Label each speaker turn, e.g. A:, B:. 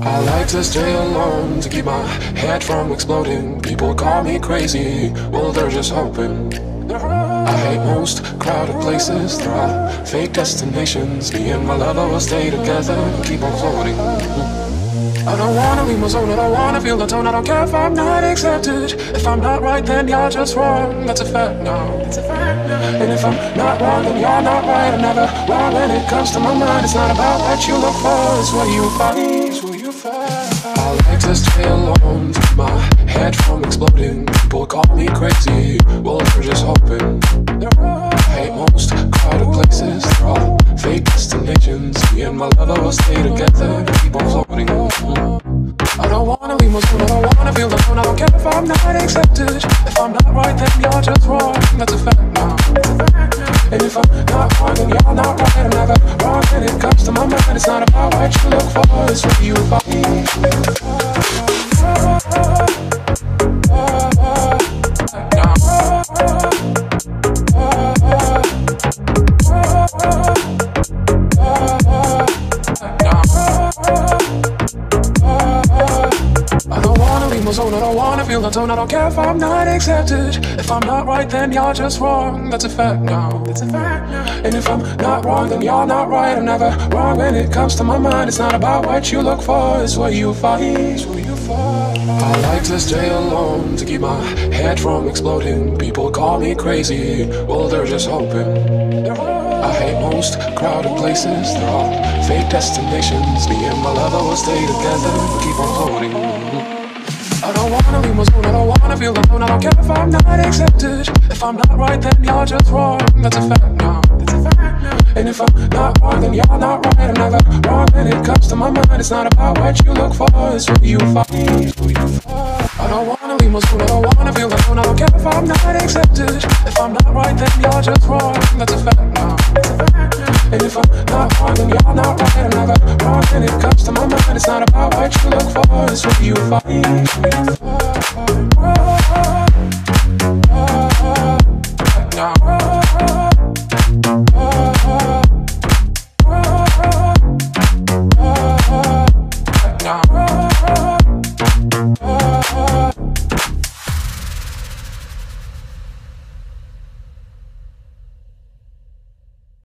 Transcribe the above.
A: I like to stay alone to keep my head from exploding. People call me crazy, well they're just hoping. I hate most crowded places, they're all fake destinations. Me and my lover will stay together and keep on floating. I don't wanna leave my zone, I don't wanna feel the tone. I don't care if I'm not accepted. If I'm not right, then you're just wrong. That's a fact now. And if I'm not wrong, then you're not right. I'm never wrong when it comes to my mind. It's not about what you look for, it's what you find. I like to stay alone to keep my head from exploding. People call me crazy, well they're just hoping. I hate most crowded places, they're all fake destinations. Me and my lover will stay together and keep on floating. I don't wanna leave my zone, I don't wanna feel the tone. I don't care if I'm not accepted. If I'm not right, then you're just wrong. That's a fact now. And if I'm not wrong, then you're not right. I'm never wrong when it comes to my mind. It's not about what you look for, it's what you find. I don't wanna feel the tone, I don't care if I'm not accepted. If I'm not right, then you're just wrong. That's a fact now. And if I'm not wrong, then you're not right. I'm never wrong when it comes to my mind. It's not about what you look for, it's what you find. I like to stay alone to keep my head from exploding. People call me crazy, well they're just hoping. I hate most crowded places, they're all fake destinations. Me and my lover will stay together and keep on floating. I don't wanna leave my zone, I don't wanna feel alone. I don't care if I'm not accepted. If I'm not right, then you're just wrong. That's a fact now. And if I'm not wrong, then you're not right. I'm never wrong when it comes to my mind. It's not about what you look for, it's what you find. I don't wanna leave my zone, I don't wanna feel alone. I don't care if I'm not accepted. If I'm not right, then you're just wrong. That's a fact now. And if I'm not wrong, then you're not right. I'm never wrong when it comes to my mind. It's not about what you look for, it's what you find.